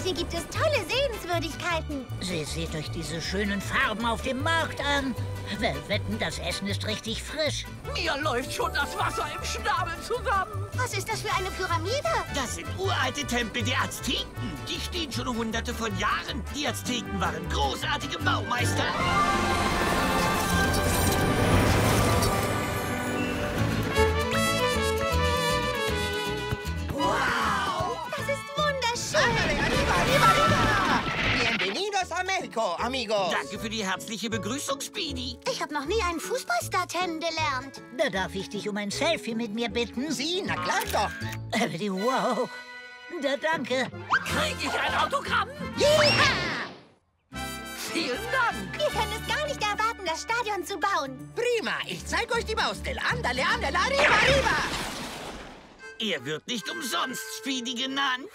hier gibt es tolle Sehenswürdigkeiten. Seht euch diese schönen Farben auf dem Markt an. Wetten, das Essen ist richtig frisch. Mir läuft schon das Wasser im Schnabel zusammen. Was ist das für eine Pyramide? Das sind uralte Tempel der Azteken. Die stehen schon hunderte von Jahren. Die Azteken waren großartige Baumeister. Bienvenidos a Mexico, amigos. Danke für die herzliche Begrüßung, Speedy. Ich habe noch nie einen Fußballstar kennengelernt. Da darf ich dich um ein Selfie mit mir bitten? Sie, na klar doch. Wow. Danke. Krieg ich ein Autogramm? Yeeha! Vielen Dank. Wir können es gar nicht erwarten, das Stadion zu bauen. Prima, ich zeige euch die Baustelle. Andale, andale, arriba, arriba. Er wird nicht umsonst Speedy genannt.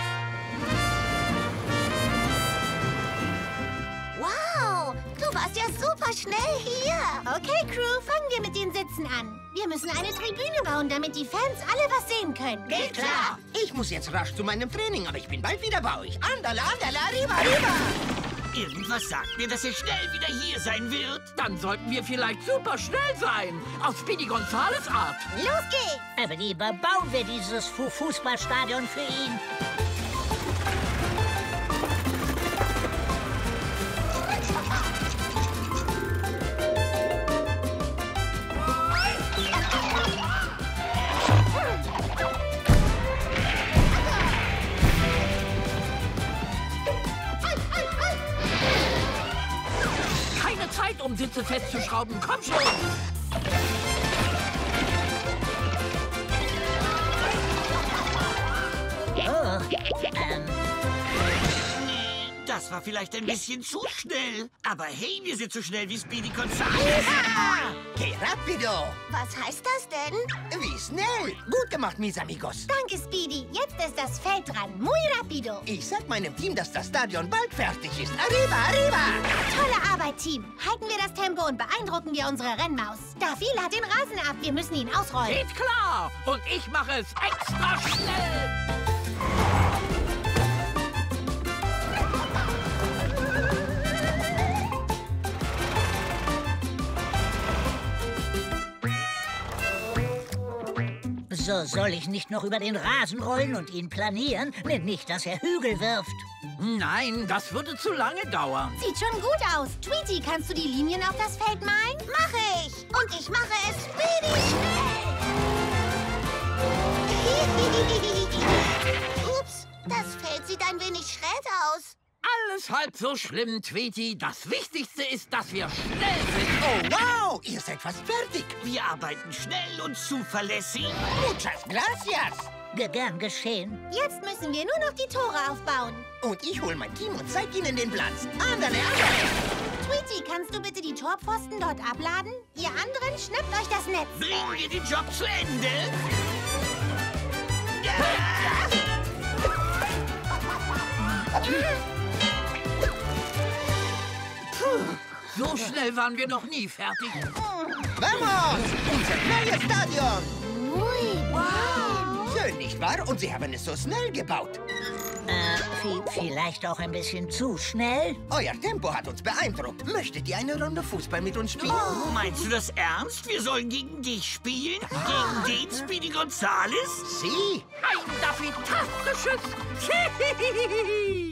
Wow, du warst ja super schnell hier. Okay, Crew, fangen wir mit den Sitzen an. Wir müssen eine Tribüne bauen, damit die Fans alle was sehen können. Geht klar. Ich muss jetzt rasch zu meinem Training, aber ich bin bald wieder bei euch. Andale, andale, arriba, arriba. Irgendwas sagt mir, dass er schnell wieder hier sein wird. Dann sollten wir vielleicht super schnell sein. Auf Speedy Gonzales Art. Los geht's. Aber lieber bauen wir dieses Fußballstadion für ihn. Keine Zeit, um Sitze festzuschrauben. Komm schon. Oh, Das war vielleicht ein bisschen zu schnell. Aber hey, wir sind so schnell wie Speedy Gonzales. Que rapido. Was heißt das denn? Wie schnell. Gut gemacht, mis amigos. Danke, Speedy. Jetzt ist das Feld dran. Muy rapido. Ich sag meinem Team, dass das Stadion bald fertig ist. Arriba, arriba. Tolle Arbeit, Team. Halten wir das Tempo und beeindrucken wir unsere Rennmaus. Daffy, lad den Rasen ab. Wir müssen ihn ausrollen. Geht klar. Und ich mache es extra schnell. so soll ich nicht noch über den Rasen rollen und ihn planieren? Nicht, dass er Hügel wirft. Nein, das würde zu lange dauern. Sieht schon gut aus. Tweety, kannst du die Linien auf das Feld malen? Mache ich. Und ich mache es Speedy schnell. Ups, das Feld sieht ein wenig schräg aus. Alles halb so schlimm, Tweety. Das Wichtigste ist, dass wir schnell sind. Oh, wow, ihr seid fast fertig. Wir arbeiten schnell und zuverlässig. Muchas gracias. Gern geschehen. Jetzt müssen wir nur noch die Tore aufbauen. Und ich hol mein Team und zeig ihnen den Platz. Andale, andale. Tweety, kannst du bitte die Torpfosten dort abladen? Ihr anderen, schnappt euch das Netz. Bringen wir den Job zu Ende. Ja! So schnell waren wir noch nie fertig. Vamos, unser neues Stadion. Ui, wow. Schön, nicht wahr? Und sie haben es so schnell gebaut. Vielleicht auch ein bisschen zu schnell? Euer Tempo hat uns beeindruckt. Möchtet ihr eine Runde Fußball mit uns spielen? Meinst du das ernst? Wir sollen gegen dich spielen? Gegen den Speedy Gonzales? Sie? Ein Daffy-tastisches